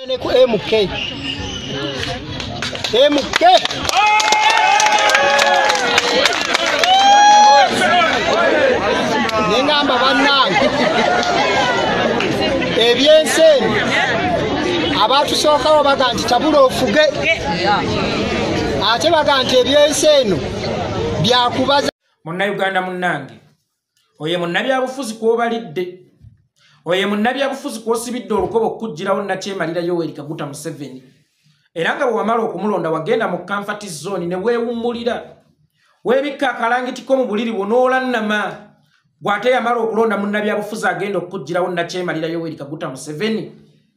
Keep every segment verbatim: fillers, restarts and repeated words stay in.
ku M K M K Ningamba bannange ebyensenyi abatusookawo baga nti tabula ofuge ate baga nti ebyensenyi byakubaza Munnayuganda munnange oye munnabyabufuzi kwobalidde oye munnabyabufuzi kwosibidde olukobo okujjirawo nakyemalira Yoweri Kaguta Museveni era nga bwe wamala okumulonda wagenda mu comfort zone ne weewummulira weebikka akalangitiko mu buliri bw'onoola nnama gwate yamala okulonda munnabyabufuzi agenda okujjirawo nakyemalira Yoweri Kaguta Museveni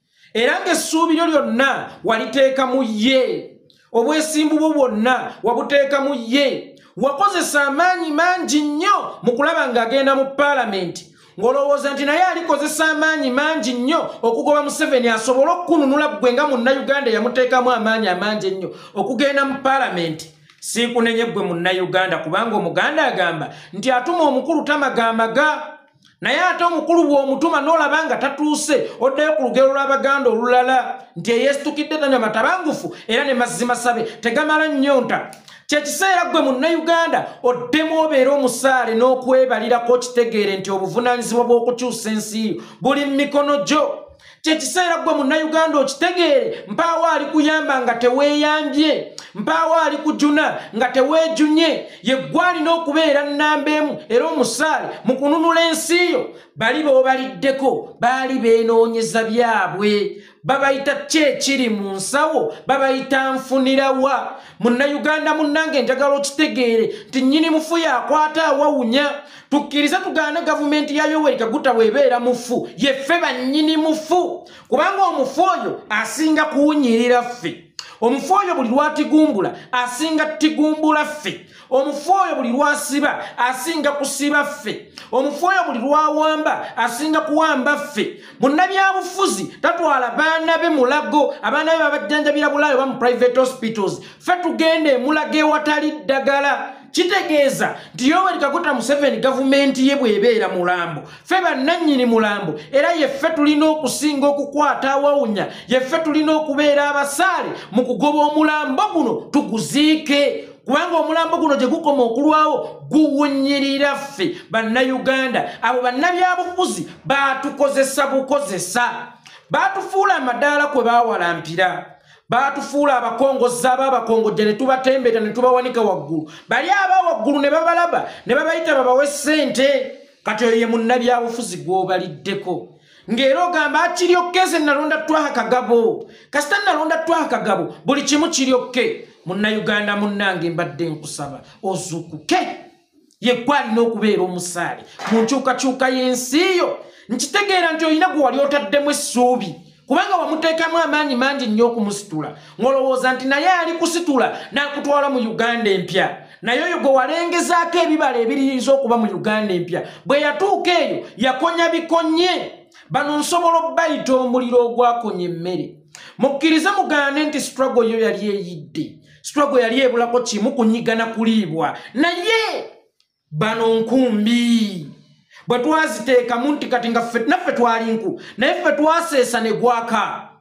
era ng'essuubi lyo lyonna waliteeka mu ye obwesimbu bwo bwonna wabuteeka mu ye wakozesa amaanyi mangi nnyo mu kulaba ng'agenda mu paalamenti ng'olowooza nti naye alikozesa amaanyi mangi nnyo okugoba Museveni asobole okukununula ggwe nga munnayuganda yamuteekamu amaanyi amangi ennyo okugenda mu paalamenti siikunenye ggwe munnayuganda kubanga omuganda agamba nti atuma omukulu tamagamaga naye ate omukulu bw'omutuma n'olaba nga tatuuse oddayo ku lugero lw'abaganda olulala nti eyeesitukidde tanyama tabangufu era ne mazima sabe tegamala nnyonta kyekiseera ggwe munnayuganda oddemu obeera omusaale n'okwebalirako kitegeere nti obuvunaanyizibwa bw'okukyusa ensi buli mu mikono gyo kyekiseera ggwe munnayuganda okitegeere mpaawo ali kuyamba nga teweeyambye mpaawo ali kujuna nga teweejunye yeggwe alina okubeera nnamba emu era omusaale mu kununula ensi yo bali boobaliddeko baali beenoonyeza byabwe babayita ki ekiri mu nsawo babayita nfunirawa munnayuganda munnange njagala okitegeere nti nnyini mufu yakwata awawunya tukkirize tugaane gavumenti ya Yoweri Kaguta weebeera mufu yeffe bannyini mufu kubanga omufu oyo asinga kuwunyirira ffe omufu oyo buli lwatigumbula asinga tigumbula ffe omufu oyo buli lwasiba asinga kusiba ffe omufu oyo buli lwawamba asinga kuwamba ffe munnabyabufuzi tatwala baana be mulago abaana be babajjanjabira bulayo ba mu private hospitals ffe tugende emulago ewatali ddagala kitegeeza nti Yoweri Kaguta Museveni gavumenti ye bw'ebeera mulambo ffe bannannyini mulambo era yeffe tulina okusinga okukwata awawunya yeffe tulina okubeera abasaale mu kugoba omulambo guno tuguziike kubanga omulambo guno gye gukoma okulwawo guwunyirira ffe bannayuganda abo bannabyabufuzi baatukozesa bukozesa baatufuula amadaala kwe baawalampira baatufuula abakongozza ababakongojja ne tubatembeeta ne tubawanika waggulu bali aba waggulu ne babalaba ne babayita babawe ssente kati oyo ye munnabyabufuzi gw'obaliddeko ng'era ogamba akiryokke nze nalonda Twaha Kagabo kasita nalonda Twaha Kagabo buli kimu kiryokke munnayuganda munnange mbadde nkusaba ozuukuke yeggwe alina okubeera omusaale mu nkyukakyuka y'ensi yo nkitegeera nti olina gwe wali otaddemu essuubi kubanga wamuteekamu amaanyi mangi nnyo okumusitula ng'olowooza nti naye ali kusitula n'akutwala mu Uganda empya naye oyo gwe walengezaako ebibala ebiriyinza okuba mu Uganda empya bwe yatuuka eyo yakonya bikonye bano nsobola okubayita omuliro ogwakonya emmere mukkirize mugaane nti struggle yo yali eyidde struggle yali ebulako kimu kunyigana kuliibwa naye bano nkumbi bwe twaziteekamu nti kati nga naffe twali nku naye ffe twaseesa ne gwaka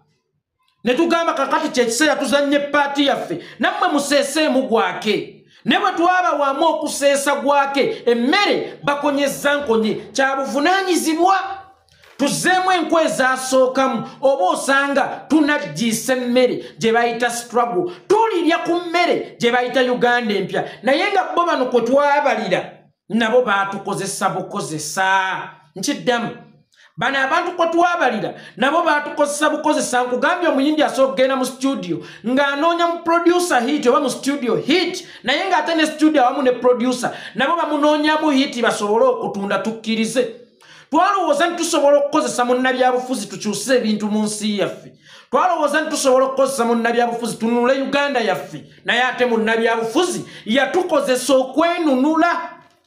ne tugamba kakati kyekiseera tuzannye paati yaffe nammwe museeseemu gwake ne bwe twaba wamu okuseesa gwake emmere bakonyezza nkonye kya buvunaanyizibwa tuzzeemu enku ezaasookamu oba osanga tunaggiisa emmere gye bayita struggle tulirya ku mmere gye bayita Uganda empya naye nga bo bano kwe twabalira nabo baatukozesa bukozesa nkiddamu bano abantu kwe twabalira nabo baatukozesa bukozesa nkugambye omuyindi asooka kugenda mu studio ng'anoonya mu producer hit oba mu studio hit naye ng'ate ne studio awamu ne producer nabo bamunoonyamu hit basobole okutunda tukkirize twalowooza nti tusobola okukozesa munnabyabufuzi tukyuse ebintu mu nsi yaffe twalowooza nti tusobola okukozesa munnabyabufuzi tununule Uganda yaffe naye ate munnabyabufuzi yatukozesa okwenunula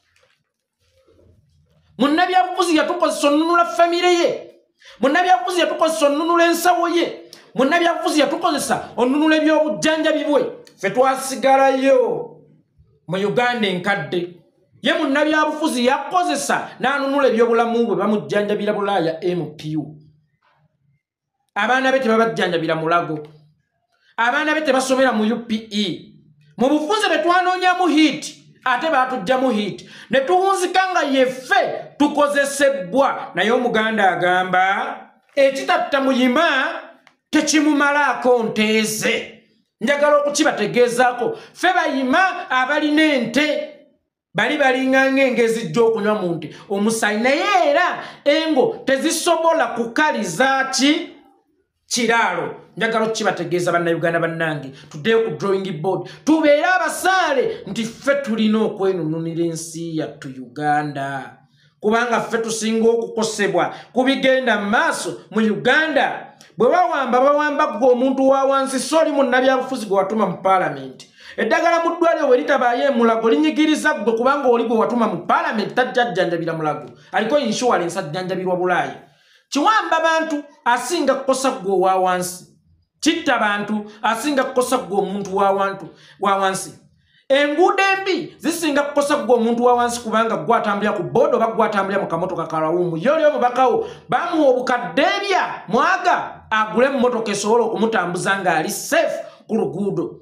munnabyabufuzi yatukozesa onnunula famire ye munnabyabufuzi yatukozesa onnunula ensawo ye munnabyabufuzi yatukozesa onnunula ebyobujjanjabi bwe ffe twasigalayo mu Uganda enkadde ye munnabyabufuzi yakozesa n'anunula ebyobulamu bwe bamujjanjabira Bulaaya M P U abaana be tebabajjanjabira mulago abaana be tebasomera mu U P E mu bufunze be twanonyamu hit ate batujjamu hit ne tuwunzika nga yeffe tukozesebwa naye omuganda agamba ekitatta muyima tekimumalaako nteeze njagala okukibategeezaako ffe bayima abalina ente bali balinganga engezi jjo okunywa mu nte omusayi naye era engo tezisobola kukaliza ki kiraalo njagala okukibategeeza bannayuganda bannange tuddeyo ku drawing board tubeere abasaale nti ffe tulina okwenununira ensi yattu Uganda kubanga ffe tusinga okukosebwa kubigenda mu maaso mu Uganda bwe bawamba bawamba gwe omuntu wa wansi soli munnabyabufuzi gwe watuma mu paalamenti eddagala mu ddwaliro bwe litabaayo emulago linyigiriza gwe kubanga oli gwe watuma mu paalamenti tajjajjanjabira mulago aliko insurance ajjanjabirwa Bulaaya kiwamba bantu asinga kukosa gwe wa wansi kitta bantu asinga kukosa gwe omuntu wa wantu wa wansi enguudo embi zisinga kukosa gwe omuntu wa wansi kubanga gwatambulira ku bodo oba gwatambulira mu kamotoka kalawumu yoli omubakawo bamuwa obukadde ebya mwaga agule mu motoka esobola okumutambuza ng'ali safe ku luguudo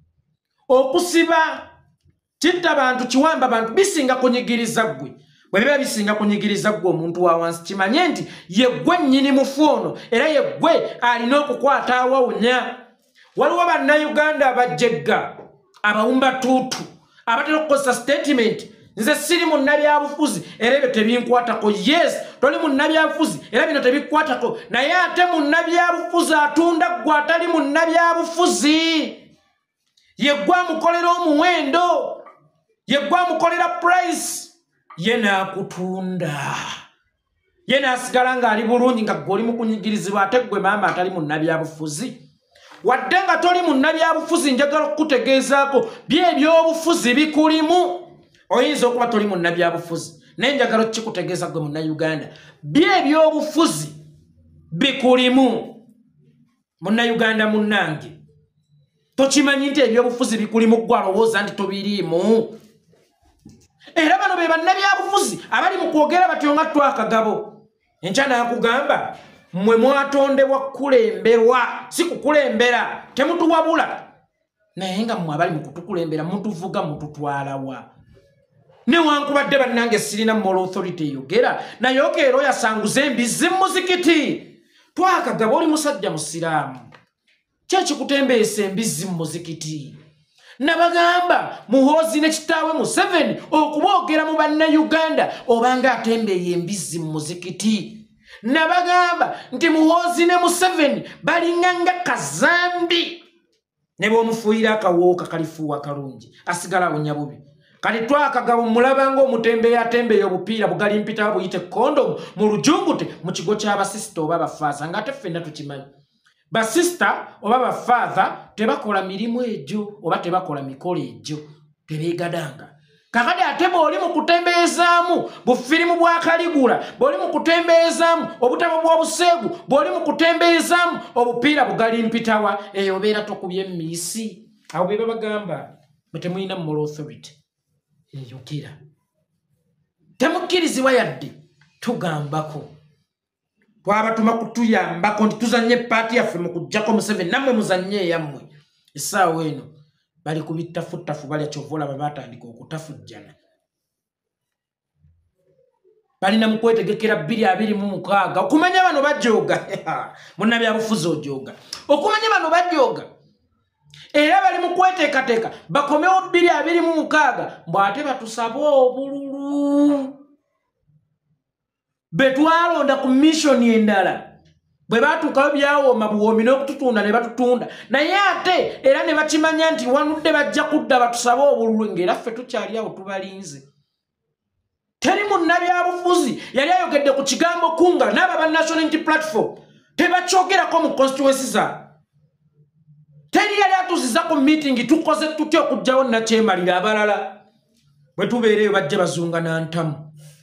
okusiba kitta bantu kiwamba bantu bisinga kunyigiriza gwe bwe biba bisinga kunyigiriza gwe omuntu wa wansi kimanye nti ye gwe nnyini mufu ono era ye gwe alina okukwata awawunya waliwo bannayuganda abajjegga abawumba tuutu abatera okukozesa statement nze siri munnabyabufuzi era ebyo tebinkwatako yes toli munnabyabufuzi era bino tebikwatako naye ate munnabyabufuzi atunda gwe atali munnabyabufuzi ye gwe amukolera omuwendo ye gwe amukolera price ye naakutunda ye naasigala ng'ali bulungi nga gwe oli mu kunyigirizibwa ate gwe maama atali munnabyabufuzi wadde nga toli munnabyabufuzi njagala okukutegeezaako byebyobufuzi bikulimu oyinza okuba toli munnabyabufuzi naye njagala okukikutegeeza gwe munnayuganda byebyobufuzi bikulimu munnayuganda munnange tokimanyi nti ebyobufuzi bikulimu gwe alowooza nti tobiriimu era bano be bannabyabufuzi abali mu kwogera batyo nga Twaha Kagabo enkya naakugamba mmwe mwatondebwa kulemberwa si kukulembera temutuwabula naye nga mmwe abali mu kutukulembera mutuvuga mututwalawa newankubadde bannange sirina moral authority eyogera naye okeera oyasanguza embizi mu muzikiti Twaha Kagabo oli musajja musiraamu kyekikutembeesa embizi mu muzikiti nabagamba muhoozi ne kitaawe Museveni okuboogera mu bannayuganda obanga atembeeyo embizi mu muzikiti nabagamba nti muhoozi ne Museveni balinganga kazambi ne bw'omufuuyira akawooka kalifuuwa kalungi asigala awonya bubi kati Twaha Kagabo mulabanga omutembeeyo atembeeyo obupiira bugali mpita buyite kondomu mu lujungute mu kigo ky'abasisita oba bafaaza ng'ate ffenna tukimanyi basista oba bafaatha tebakola mirimu egyo oba tebakola mikolo egyo tebeegadanga kakati ate bw'oli mu kutembeezaamu bufirimu bwa Kaligula bw'oli mu kutembeezaamu obutabo bw'obuseegu bw'oli mu kutembeezaamu obupiira bugali mpitawa eyo obeera tokubye emiisi awo be babagamba bwe temulina moral authority eyogera temukkirizibwa yadde tugambako twabatuma kutuyambako nti tuzanye paati yaffe mu kuggyako Museveni nammwe muzanye eyammwe essaawa eno bali ku bittafutafu balya kyova olaba baatandika okutafujjana balina mu kwetegekera bbiri abiri mu mukaaga okumanya bano bajooga munnabyabufuzi ojooga okumanya bano bajooga era bali mu kweteekateeka bakomewo bbiri abiri mu mukaaga mbw'ate batusabe obululu betwalonda ku missioni endala bwe batuukayo byawooma buwoomi n'okututunda ne batutunda naye ate era ne bakimanya nti wanudde bajja kudda batusabe obululu ng'era ffe tukyali awo tubalinze teri munnabyabufuzi yali ayogedde ku kigambo kunga n'aba ba National Unity Platform tebakyogerako mu constituency zaabwe teri yali atuuziza ku meeting tukoze tutya okugjawo nakyemalira abalala bwe tubeereyo bajja bazunga nantamu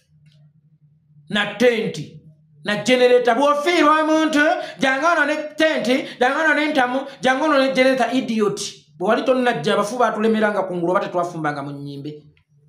na tenti na generator bw'ofiirwa omuntu jangono ne tenti jangono n'entamu jangono ne generator idiot bwe wali tonnajja abafu baatulemeranga ku ngulu oba tetwafumbanga mu nnyimbe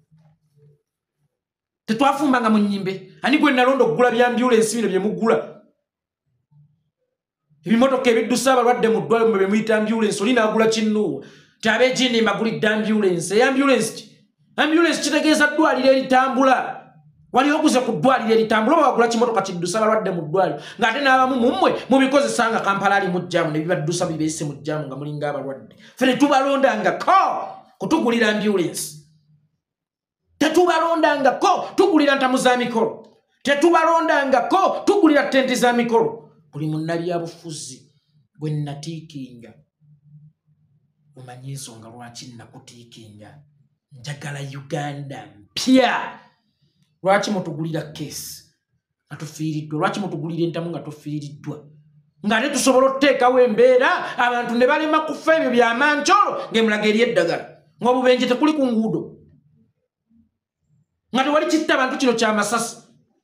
tetwafumbanga mu nnyimbe ani gwe nalonda okugula bya ambulensi bino bye mugula ebimotoka ebiddusa abalwadde mu ddwaliro mwe muyita ambulance oli n'agula kinnuwa tyabegini mbagulidde ambulance eambulance ki ambulance kitegeeza ddwaliro eritambula wali okuze ku ddwaliro eritambula oba wagula kimotoka kiddusa abalwadde mu ddwaliro ng'ate n'abamu mummwe mubikozesa nga Kampala ali mu jjaamu ne bibaddusa bibeese mu jjaamu nga mulinga abalwadde ffe tetubalondangako kutugulira ambulance tetubalondangako tugulira ntamu za mikolo tetubalondangako tugulira tenti za mikolo buli munnabyabufuzi bwe nnatiikinga omanyi ensonga lwaki nakutiikinga njagala Uganda mpya lwaki mutugulira keesi nga tufiiriddwa lwaki mutugulira entamu nga tufiiriddwa ng'ate tusobola okuteekawo embeera abantu ne balema kufa ebyo byamancolo ng'emulaga eri eddagala ng'obubenje tekuli ku nguudo nga tewali kitta abantu kino kyamasasi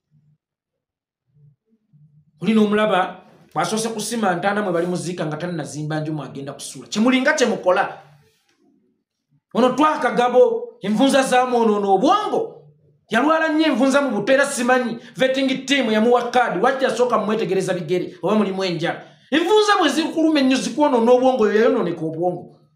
olina omulaba bwasoose kusima ntaana mwe bali muziika nga tannazimba nju mwagenda kusuula kyemulinga kyemukola ono Twaha Kagabo envunza zamwonoona obwongo yalwala nnyo envunza mu buto era simanyi vetting team yamuwa kaadi lwaki yasooka mumwetegereza bigere oba mulimu enjala envunza bwe zikuluma ennyo zikwonoona obwongo yo yayonooneka obwongo